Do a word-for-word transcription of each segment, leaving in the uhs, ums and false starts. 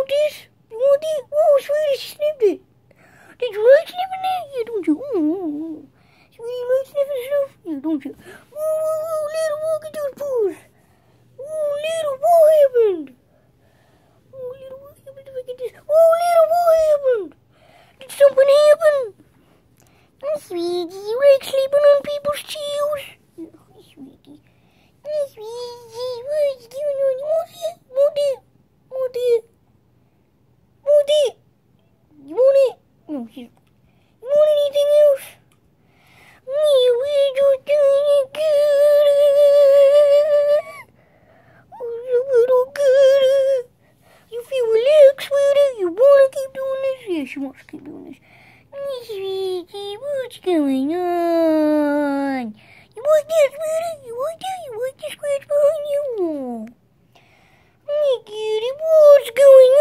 this? You want this? Oh, sweetie, she sniffed it. Did you like sniffing it? Yeah, don't you? Oh, sweetie, you like sniffing stuff? Yeah, don't you? Oh, oh, oh, little, look at those paws. Oh, little, what happened? Oh, little, what happened? Look at this. Oh, little, what happened? Did something happen? Oh, sweetie, you like sleeping on people's chills? Oh, sweetie. Oh, sweetie, what's going on? You want it? Want it? Want it? Want it? You want it? No, you, you want anything else? Yeah, we're just doing it good. Oh, you little good. You feel relaxed with it? You want to keep doing this? Yeah, she wants to keep doing this. Oh, sweetie, what's going on? You want that, sweetie? You want that? You want the scratch behind you? Oh, hey, cutie, what's going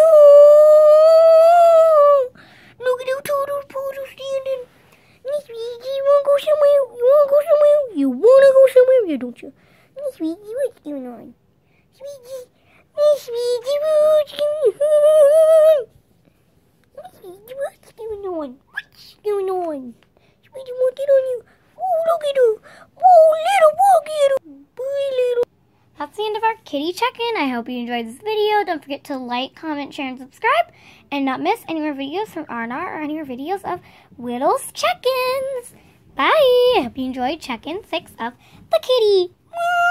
on? Look at how tall those paws are standing. Hey, sweetie, you want to go somewhere? You want to go somewhere? You want to go somewhere? Yeah, don't you? Hey, sweetie, what's going on? Sweetie, hey, sweetie, what's going on? Hey, sweetie, what's going on? What's going on? Sweetie, want it on you? Oh, look at her. Oh, little, look at her. Bye, little. That's the end of our kitty check-in. I hope you enjoyed this video. Don't forget to like, comment, share, and subscribe. And not miss any more videos from R and R or any more videos of Wittle's check-ins. Bye. I hope you enjoyed check-in six of the kitty.